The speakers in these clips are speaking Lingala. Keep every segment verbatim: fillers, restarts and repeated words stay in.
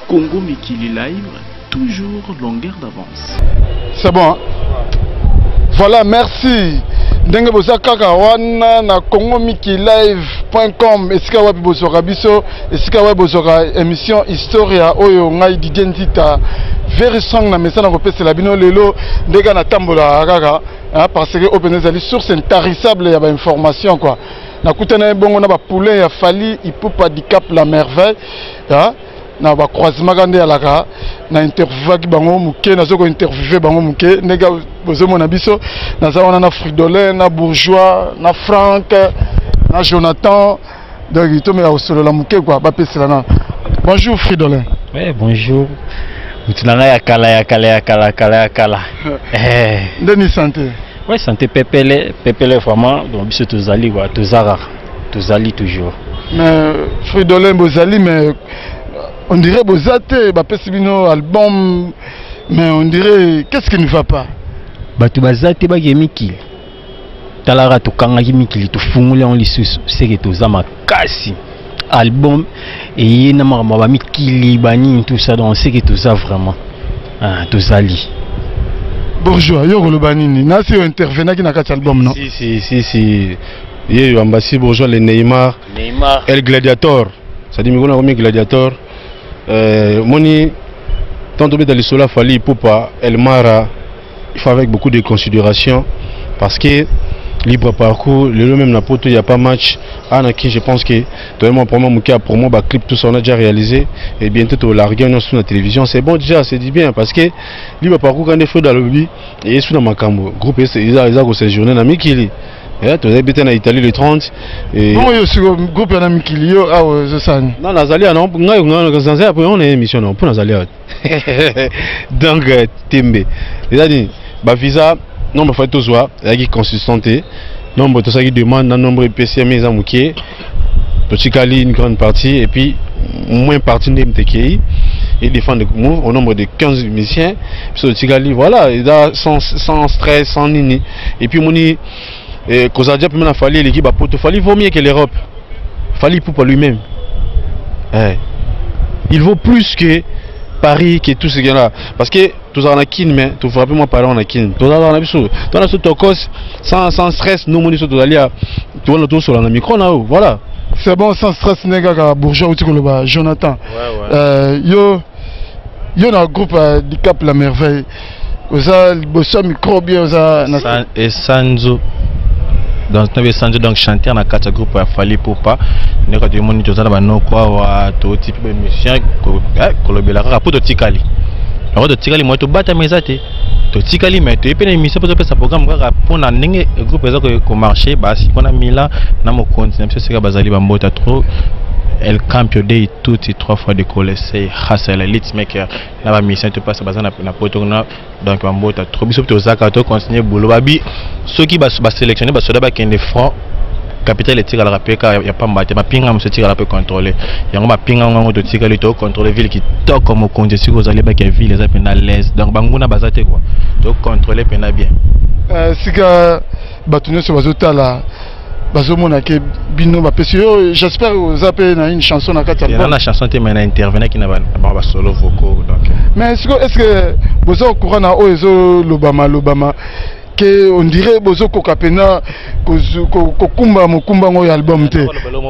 Congo Mikili Live, toujours longueur d'avance. C'est bon, hein? Voilà, merci. Ndenge boza kaka wana na congo miki live point com esika wapi bozoka biso esika wapi bozoka émission Historia oyo ngai Didier Nzita very strong na message na kopesela bino lelo ndeka na tambola kaka parce que open ezali source intarissable ya ba information quoi. Na kutana bongo na ba poulain ya Fally Ipupa di Cap la merveille hein? Na ba croisement kande ya laka na interview ki bango muke na zoko interviewer bango muke ndeka bozomo na biso na zawana na Fridolin na Bourgeois na Franck na Jonathan donc il tombe au solo la muke quoi ba pesela na. Bonjour Fridolin. Ouais, bonjour. Mutinanga ya kala ya kala ya kala kala ya kala. Eh. Ndeni santé. Ouais, santé pepele pepele vraiment donc biso tozali quoi tozara tozali toujours. Mais Fridolin bozali mais on dirait bozate ba pesibino album mais on dirait qu'est-ce qui ne va pas? Batu bazate ba gemiki. Talara to kanga gemiki to fungule on lisusu seke tozama kasi album et yena marama ba mikili bani tout ça donc seke toza vraiment ah tozali. Bourgeois yo lo banini na si intervenant qui na kati album non? Si si si si yé ambassadeur Bourgeois le Neymar Neymar El Gladiator ça dit miko na comme Gladiator euh moni tant de dans le sola Fally Ipupa El Mara il faut avec beaucoup de considération parce que libre parcours le même n'importe il y a pas match à qui je pense que vraiment pour moi mon pour moi clip tout ça on a déjà réalisé et bientôt au larguer sur la télévision c'est bon déjà c'est dit bien parce que libre parcours quand il faut dans le lobby et sur dans ma cambo groupe ils a ils a séjourné dans Mikili et tu as habité en Italie le trente et non yo sur groupe na Mikili yo ah je sais non Nazali non ngai ngai après on est émission non pour Nazali donc Tembe il a dit bah visa nombre fois tous voix avec consistanté nombre tout ça qui demande un nombre P C M les amoukier petit cali une grande partie et puis moins partie de M T K I et défendre au nombre de quinze musiciens puis petit cali voilà il a sans sans stress sans nini et puis moni et cause a déjà même Fally l'équipe a poto Fally vaut mieux que l'Europe Fally pour lui-même eh il vaut plus que Paris qui est tout ce qu'il y a là parce que tout ça on a kin mais tout frappez moi parler on a kin tout ça on a biso tout ça tout cause sans sans stress nous moni sur tout aller tout on tout sur la micro là voilà c'est bon sans stress nega Bourgeois ou tu le Jonathan ouais, ouais. Euh, yo yo na groupe uh, di Cap la merveille oza bossa micro bien oza San, et Sanzo donc tu Sanzo donc chanter na quatre groupe à Fally Ipupa ne ka demoni to zana bano kwa wa to type de musicien ko kolobela ka poto tikali alors to tikali moi to bata mezate to tikali mais to epena émission pour ça programme ka pona ndenge groupe za ko marcher basi pona mila na mo continue parce que bazali ba mbota trop El Campio Day tout et trois fois de coller grâce à la lit maker na ba mission te passe bazana na poto na donc ba mbota trop biso to zaka to continuer boulot babi ceux qui ba sélectionner ba soda ba kende franc capital etika la rapeka ya pamba te mapinga mo setika la pe contrôler yango mapinga ngo to tika le to contrôler ville qui to comme konje siko zali ba ke ville za pena l'aise donc banguna bazate quoi to contrôler pena bien euh sika batunyo so bazotala bazomona ke bino ba pesio j'espère vous avez une chanson na kati album na chanson te mais na intervenant qui na ba ba solo vocaux donc mais est-ce que vous au courant na ozo lobama lobama que on dirait bozo kokapena kokumba mokumba ngo album te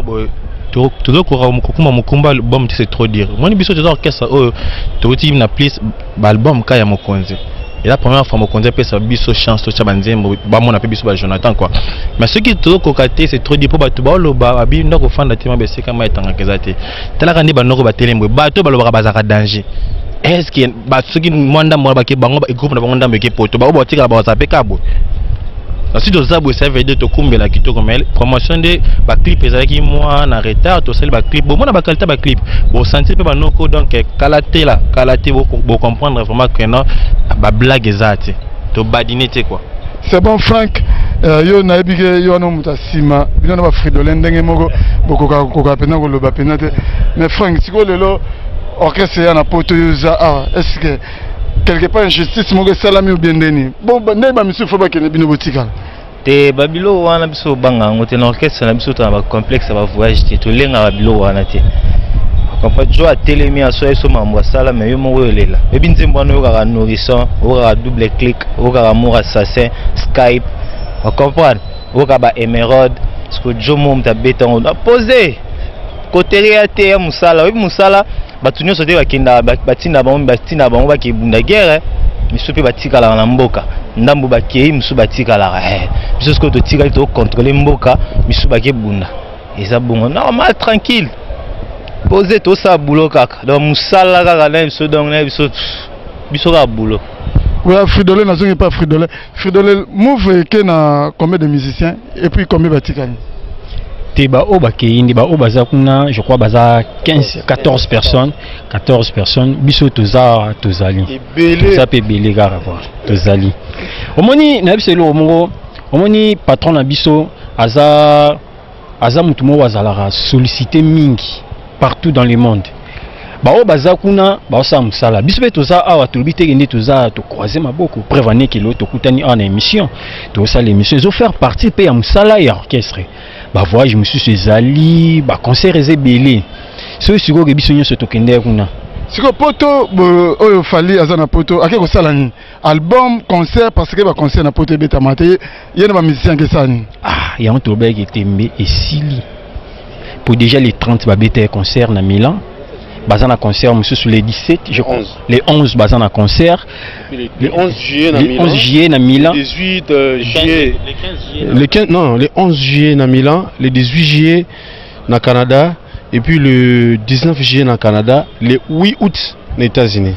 to to ko kokumba mokumba album c'est trop dire moi ni biso te orchestre oh to ti na place ba album ka ya mokonzi et la première fois mokonzi pesa biso chance to chabanzembo ba mona pe biso ba Jonathan quoi mais ce qui to kokate c'est trop dire pour ba to ba loba abi ndako fanda te ma beseka ma etanga kezate tala kandi ba noko ba telembo ba to ba loba bazaka danger est-ce que ba soki mwanda mwa ba ke bango ba groupe na bango ndambe ke poto ba obotika ba zape kabo si to zabo ça veut dire to kumbela kitoko mais promotion de ba clip ezalaki moi na retard to sel ba clip bon mona ba qualité ba clip bon sentir pe ba noko donc kalate la kalate bo comprendre vraiment que non ba blague ezate to badinete quoi c'est bon Franck euh, yo na ebige yo no mutasima bino na ba Fridolin ndenge moko bokoka koka pena ko loba pena te mais Franck siko lelo orchestre ya na poto yoza ah est-ce que quelque part injustice mo salami ou bien deni bon ne ba misu fo ba kene bino botika te babilo wana biso banga ngote na orchestre na biso ta ba complexe ba voyage te to lenga babilo wana te comprendre jo atelemi aso eso mambo sala mais yo mo yolela ebi nzembo no ka nourrisson o ka double click o ka amour assassin Skype on comprendre o ka ba émeraude parce que jo mo mta beton on a posé côté réalité ya musala oui musala batunyo sote bakinda batinda ba batinda ba ba ki bunda guerre miso pe batika la na mboka ndambo bakei miso batika la eh biso ce que to tika to contrôler mboka miso ba ke bunda eza bon normal tranquille poser tout ça boulot kaka donc musala kaka na biso donc na biso biso ka boulot. Oui, Fridolin n'a pas Fridolin. Fridolin move que na combien de musiciens et puis combien batika Teba o bakei ba o baza kuna je crois baza quinze quatorze personnes quatorze personnes biso toza tozali ça peut belé gara quoi tozali omoni na biso lo mongo omoni patron na biso aza aza mutu mo wazala solliciter mingi partout dans le monde ba o baza kuna ba osa musala biso pe toza awa tolobi te ngende toza to croiser maboko prévenir que l'autre kutani en émission to ça l'émission ils ont faire partie pe ya musala ya orchestre ba voyage monsieur Zali ba concert ezé belé so siko ke biso nyoso to kende kuna siko poto oyo fali azana poto ake ko sala ni album concert parce que ba concert na poto beta maté yena ba musicien ke sani ah ya on to bege tembe et sili pour déjà les trente ba beta concert na Milan bazana concert monsieur sur les dix-sept je crois les onze bazana concert les onze juillet na Milan onze juillet na Milan les dix-huit juillet le quinze non les onze juillet na Milan le dix-huit juillet na Canada et puis le dix-neuf juillet na Canada le huit août na États-Unis.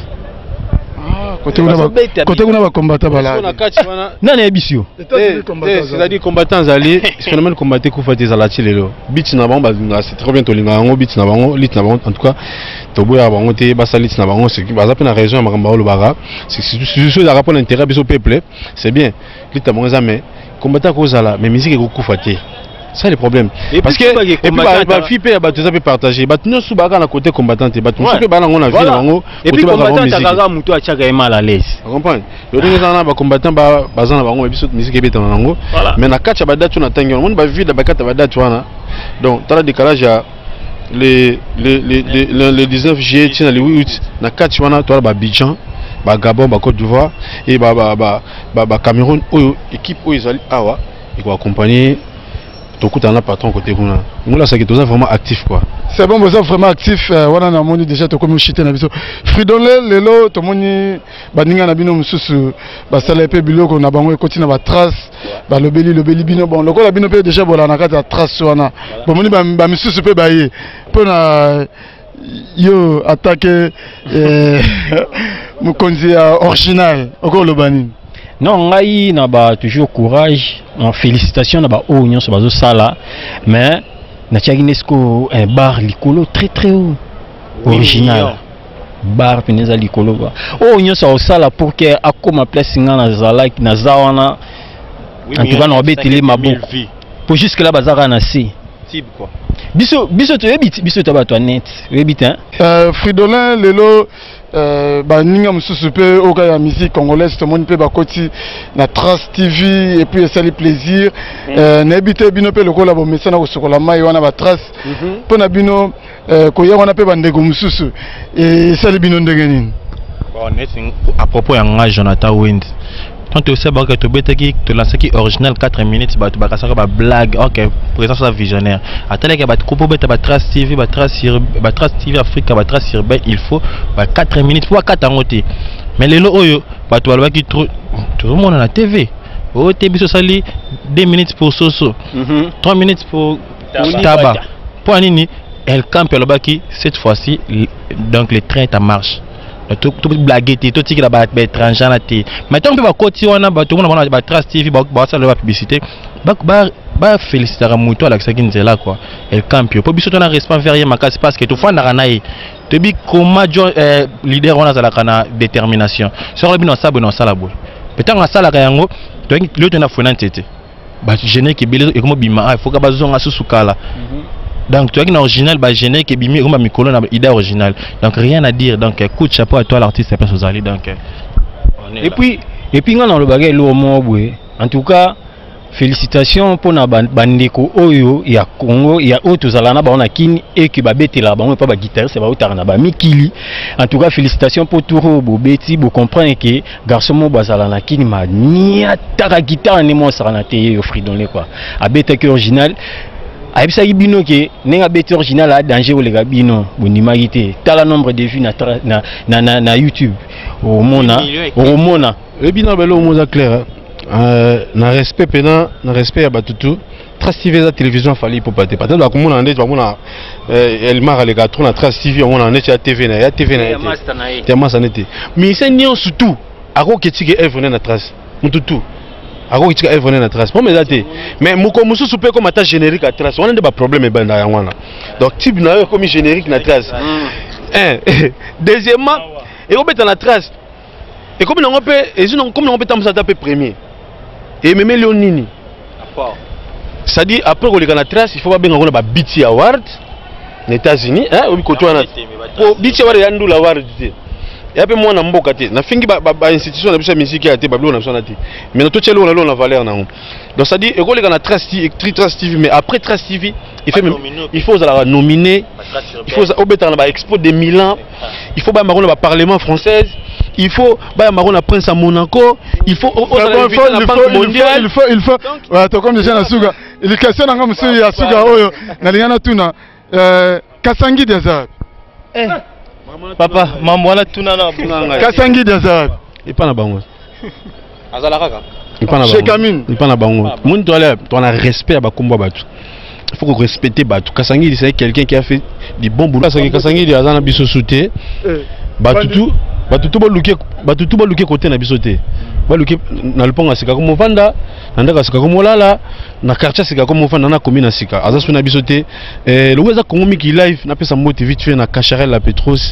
Côté où on va combattre bala. Non non bisio. C'est-à-dire combattants allés, phénomène combattre coup fait zalati lelo. Beat na bango c'est très bien to linga ngo beat na bango, lit na bango en tout cas to boya bango te ba salit na bango c'est baza pe na raison makamba lo bara. C'est juste de rapport l'intérêt biso peuple, c'est bien. Lit na bango za mais combattant ko zala mais musique ko coup faté. Ça le problème. Et parce que et puis ba fi pe ba toza pe partager. Ba tunyo su ba ka na côté combattant te ba tunyo pe ba na ngona vie bango. Et puis combattant takaga mutu a chaka mal à l'aise. Vous comprenez? Le dingue za na ba combattant ba bazana bango et biso musique ebeta na ngo. Mais na kacha ba datu na tangi on ba vide ba kata ba datu wana. Donc tala décalage ya le le le le dix-neuf juillet tina le huit août na kacha wana to ba Abidjan ba Gabon ba Côte d'Ivoire et ba ba ba ba Cameroun oyo équipe oyo ezali awa et ko accompagner tout coup un patron côté kuna nous là c'est que tous vraiment actif quoi c'est bon vous êtes vraiment actif wana na moni déjà to comme chité na biso Fridolin lelo to moni baninga na bino mususu ba sala pe biloko na bango ekoti na ba trace ba lobeli lobeli bino bon lokola bino pe déjà bola na kati ya trace wana bon moni ba ba mususu pe ba ye pona yo attaquer euh mukonzi original oko lobani. Non, ngai na ba toujours courage, en félicitations na ba o nyon so bazo sala, mais na tiaginesco un bar likolo très très haut, original. Bar peneza likolo ba. O nyon so sala pour que akoma place nga na zala na zawana. En tout cas na obetele maboko. Pour jusque là bazara na si. Type quoi. Biso biso to ebit biso to ba to net. Ebit hein. Euh Fridolin lelo Euh, bah ninga mususu pe oka ya musique congolaise to moni pe ba koti na Trace T V et puis ça les plaisir euh nebite bino pe lokola bo mesana ko sokola mai wana ba Trace po na bino ko ya wana pe ba ndeko mususu et ça les bino ndenge nini bon à propos ya nga Jonathan Wind quand tu sais que tu bête qui te lance qui original quatre minutes bah tu vas casser ba blague OK présence la visionnaire attends que ba coupe bête ba Trace T V ba Trace sur ba Trace T V Africa ba Trace sur il faut ba quatre minutes pour quatre ans mais les lo oyo ba tu va qui tout le monde à la T V oh T V so sali deux minutes pour Soso trois minutes pour Taba pour Anini elle campe là-bas qui cette fois-ci donc le train est en marche tout tout blaguer tout qui là bas étranger là té maintenant on peut pas continuer on a tout le monde on a Trace T V bah ça la publicité bah bah bah féliciter à Mouto avec ça qui nous est là quoi elle campe pour biso on a respect vers rien makas parce que tout fois na naï te bi comment leader on a la kana détermination sur le bino ça bon ça la boy peut-être on a ça la yango donc l'autre on a fona tete bah gêné qui belé et comment bima il faut que bazonga susukala. Donc tu as une original bah gêné qui bimi comme micro na idée originale donc rien à dire donc écoute chapeau à toi l'artiste c'est pas Sozali donc et puis et puis on a le bagage lo mo boy en tout cas félicitations pour na bandeko oyo ya Congo ya oyo tozalana ba on a kini et que ba betela ba on pas ba guitariste ba otara ba mikili. En tout cas félicitations pour tout bo beti bo comprendre que garçon mo bazalana kini ma nia tara guitare ne mo sarana te yo fridon le quoi. A beta que original Aïbsa Ibino qui n'est pas bête original à danger ou les gabino ou nimagité. T'as le nombre de vues na na na na, na YouTube au Mona au Mona. Le bino belo au mot clair. Euh, na respect pena na respect à Batutu. Trace T V la télévision fallait pour pas te. Peut-être que mon année tu vas mon elle m'a les gars trop na Trace T V on année tu as T V na ya T V na. T'es mas année. Mais c'est nion surtout. Ako ketike œuvre na Trace. Mututu. Ako kitika œuvre na Trace. Pour me dater. Mais moko musu super comme attaque générique à Trace. On a des problèmes ben na wana. Donc type na comme générique na Trace. Un. Deuxièmement, et on met na Trace. Et comme on peut et comme on peut tamsa taper premier. Et même Léonini. Ça dit après qu'on les na Trace, il faut pas bien on a ba B T Award aux États-Unis, hein, au côté na. Pour B T Award yandu la award. Et après moi na mboka te na fingi ba ba institution na bisa musique ya te bablo na sona te mais na to tchelo na lo na valeur na. Donc ça dit eko le na Trace Trace T V mais après Trace T V il fait il faut la nominer, il faut obéter na ba Expo de Milan, il faut ba marron na parlement française, il faut ba marron na Prince à Monaco, il faut il faut il faut il faut ouais to comme déjà na suga il question na ngam suya ya suga oyo na lingana tuna euh Kasangi Desert eh papa mambo wana tuna na Kasangi Desert et pas na bango azala kaka et pas na bango chez Camine et pas na bango moun to aller to na respect à bakombo batu il faut qu'on respecte batu. Kasangi c'est quelqu'un qui a fait du bon boulot. Kasangi il a na biso souté batutu batutu ba luke batutu ba luke côté na bisoté ba luke na luponga sika ko movanda na ndaka sika ko molala na quartier sika ko movanda na commune sika azasu na bisoté eh le weza Congo Miki live na pesa moti vite fait na Cacharel la Petros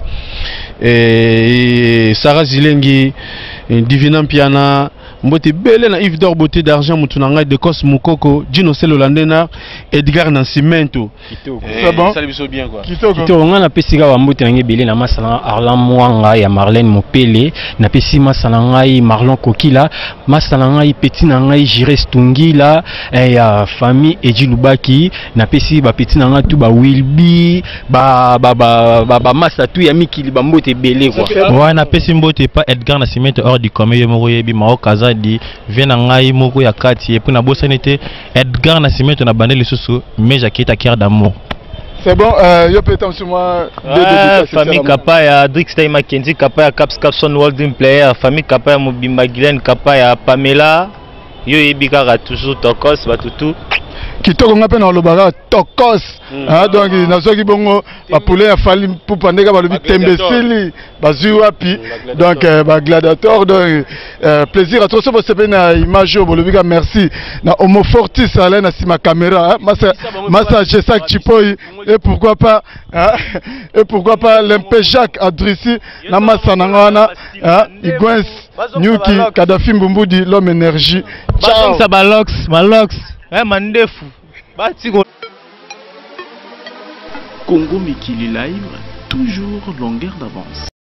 et Sarah Zilengi Divina Piana mbote bele na Yves d'or beauté d'argent mutunanga de Cos Mukoko Dino Selolandena Edgar Nascimento c'est bon ça lui saute bien quoi Kitoko on a pesika wa mbote nge bele na masala Arlan Mwanga ya Marlène Mopele na pesi masala ngai Marlon Kokila masala ngai petit na ngai Jires Tungila ya famille Eji Lubaki na pesi ba petit na ngai tu ba Wilby ba ba ba ba masa tu ya mikili ba mbote bele quoi ouais na pesi mbote pas Edgar Nascimento hors du commun yo moko yebi maokaza di vient ngai moko ya kati et puis na bosanité Edgar Nascimento na bandeli susu mais Jakita Kier d'amour. C'est bon, euh, yo peut-être sur moi famille Kapaya Drix Tay Mackenzie Kapaya Caps Capson World Player famille Kapaya Mobimba Glen Kapaya Pamela yo yebika toujours tokos batutu Kitoko ngape na lobara tokos ah donc nazoki bongo ba poulet a fali pour pandeka ba lobi tembesili bazui wapi donc ba gladiateur donc plaisir à tous ceux qui na image bo lobi ka merci na Homo Fortis ala na sima caméra massa massa Jesak Chipoi et pourquoi pas et pourquoi pas l'M P Jacques Adrissi na massa na ngana Igwens Nyuki Kadafi Mbumbudi l'homme énergie ciao ça balox malox eh mandefu bati Congo Mikili Live, toujours longueur d'avance.